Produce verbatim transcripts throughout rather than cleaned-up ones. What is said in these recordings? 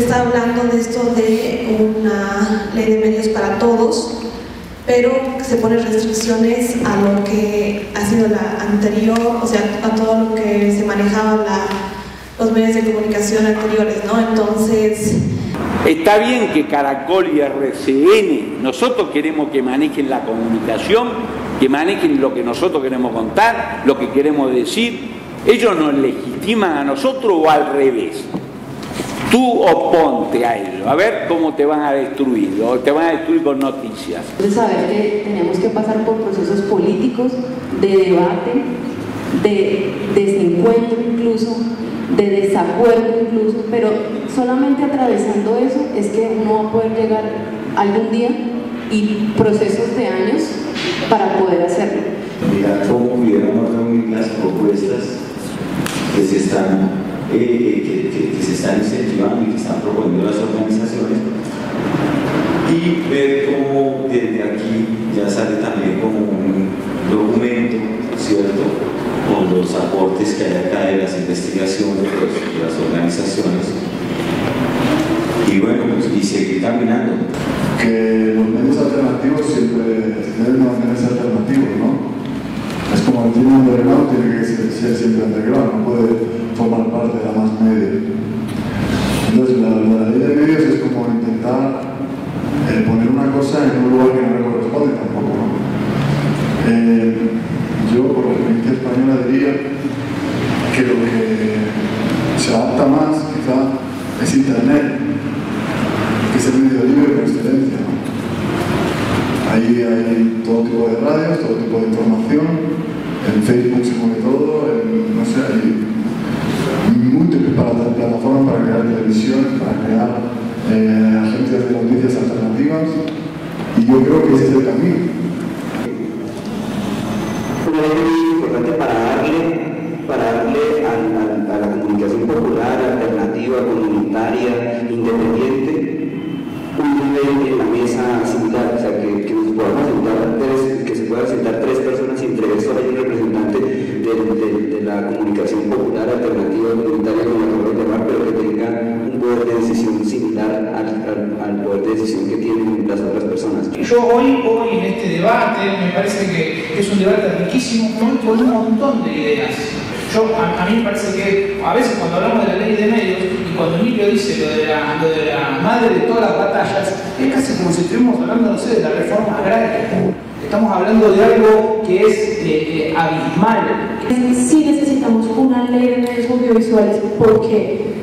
está hablando de esto de una ley de medios para todos, pero se ponen restricciones a lo que ha sido la anterior, o sea, a todo lo que se manejaba la, los medios de comunicación anteriores, ¿no? Entonces... Está bien que Caracol y R C N, nosotros queremos que manejen la comunicación, que manejen lo que nosotros queremos contar, lo que queremos decir. ¿Ellos nos legitiman a nosotros o al revés? Tú oponte a ellos, a ver cómo te van a destruir, o te van a destruir con noticias. Entonces, saber que tenemos que pasar por procesos políticos, de debate, de desencuentro incluso, de desacuerdo incluso, pero solamente atravesando eso es que uno va a poder llegar algún día y procesos de años para poder hacerlo. Mira cómo pudiéramos reunir las propuestas que se están, eh, que, que, que se están incentivando y que están proponiendo las organizaciones, y ver cómo desde aquí ya sale también como un documento, ¿cierto?, con los aportes que hay acá de las investigaciones de, los, de las organizaciones, y bueno, pues, y seguir caminando. Que los medios alternativos siempre deben mantenerse alternativos, ¿no? Es como el cine underground, tiene que ser, ser siempre underground, no puede formar parte de la más media. Entonces, la, la ley de medios es como intentar eh, poner una cosa en un lugar que no le corresponde tampoco, ¿no? Eh, yo, por la experiencia española, diría que lo que se adapta más, quizá, es Internet, que es el medio libre por excelencia, ¿no? Ahí hay todo tipo de radios, todo tipo de información, en Facebook se mueve todo, en, no sé, hay múltiples plataformas para crear televisión, para crear eh, agencias de noticias alternativas, y yo creo que ese es el camino. Una ley muy importante para darle, para darle a, a, a la comunicación popular, alternativa, comunitaria, independiente, un nivel en la mesa similar, o sea, que, que nos podamos sentar tres, que se puedan sentar tres personas y entre eso hay un representante de, de, de la comunicación popular, alternativa, comunitaria, como lo acabo de llamar, pero que tenga un poder de decisión similar al, al, al poder de decisión que tienen las otras personas. Yo hoy, hoy en este debate, me parece que es un debate riquísimo con un montón de ideas. Yo, a, a mí me parece que a veces cuando hablamos de la ley de medios y cuando Emilio dice lo de, la, lo de la madre de todas las batallas, es casi como si estuviéramos hablando, no sé, de la reforma agraria. Estamos hablando de algo que es eh, eh, abismal. Sí necesitamos una ley de medios audiovisuales porque,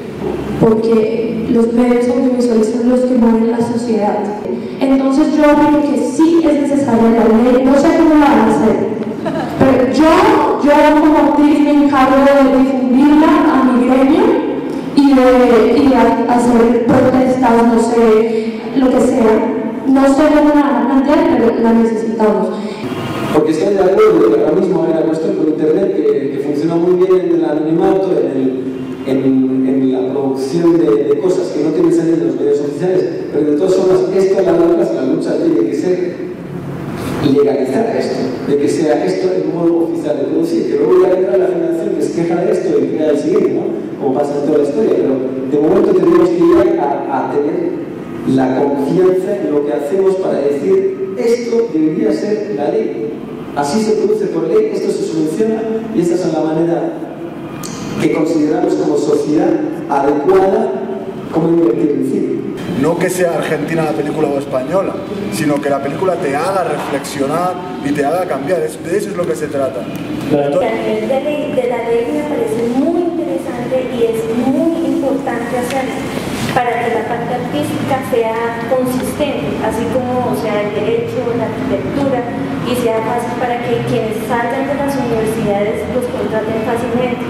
porque los medios audiovisuales son los que mueven la sociedad. Entonces yo creo que sí es necesaria la ley, no sé cómo la van a hacer. Pero yo, yo como actriz me encargo de difundirla a mi gremio y de, y de hacer protestas, no sé, lo que sea. No sé cómo la van a plantear, pero la necesitamos. Porque estoy de acuerdo que ahora mismo hay una cuestión con Internet que, que funciona muy bien en el anonimato, en, el, en, en la producción de, de cosas que no tienen salida en los medios oficiales, pero de todas formas, esto a la larga, la lucha tiene que ser legalizar esto, de que sea esto el modo oficial de producir, que luego ya entra la generación que se queja de esto y crea el siguiente, ¿no? Como pasa en toda la historia, pero de momento tenemos que ir a, a tener la confianza en lo que hacemos para decir esto debería ser la ley, así se produce por ley, esto se soluciona y esta es la manera que consideramos como sociedad adecuada como invertir en cine. No que sea argentina la película o española, sino que la película te haga reflexionar y te haga cambiar, de eso es lo que se trata. Entonces, a nivel de, ley, de la ley me parece muy interesante y es muy importante hacerlo para que la parte artística sea consistente, así como sea el derecho, la arquitectura, y sea fácil para que quienes salgan de las universidades los contraten fácilmente.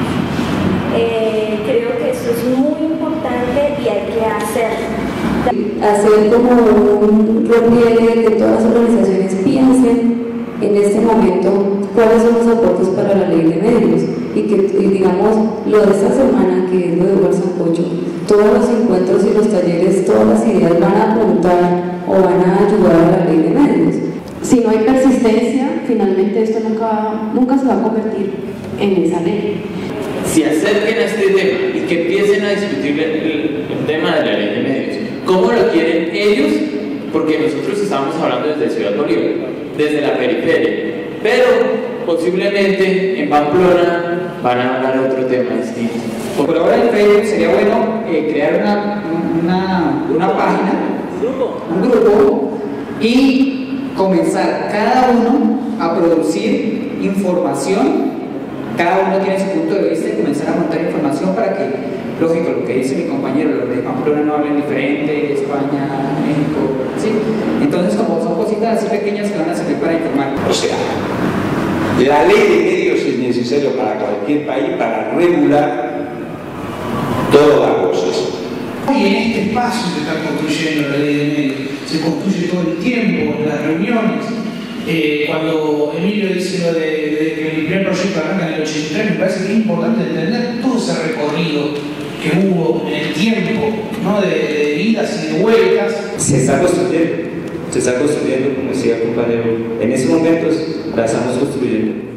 Eh, creo que eso es muy importante y hay que hacerlo. Hacer como un repliegue que todas las organizaciones piensen en este momento cuáles son los aportes para la ley de medios y que, y digamos, lo de esta semana, que es lo de Hugo Sancocho, todos los encuentros y los talleres, todas las ideas van a apuntar o van a ayudar a la ley de medios. Si no hay persistencia, finalmente esto nunca, nunca se va a convertir en esa ley. Se acerquen a este tema. que empiecen a discutir el, el, el tema de la ley de medios. ¿Cómo lo quieren ellos? Porque nosotros estamos hablando desde Ciudad Bolívar, desde la periferia, pero posiblemente en Pamplona van a hablar de otro tema distinto. Por ahora en Facebook sería bueno eh, crear una, una, una página, un grupo, y comenzar cada uno a producir información. Cada uno tiene su punto de vista y comenzar a montar información para que, lógico, lo que dice mi compañero, los de Pamplona no hablen diferente, España, México, ¿sí? Entonces, como son cositas así pequeñas que van a servir para informar. O sea, la ley de medios es necesaria para cualquier país para regular todas las cosas. Y en este espacio se está construyendo la ley de medios, se construye todo el tiempo, en las reuniones. Eh, cuando Emilio dice lo de, de que el primer proyecto arranca en el ochenta y tres, me parece que es importante entender todo ese recorrido que hubo en el tiempo, ¿no? de, de idas y de vueltas. Se está construyendo, se está construyendo, como decía el compañero, en esos momentos la estamos construyendo.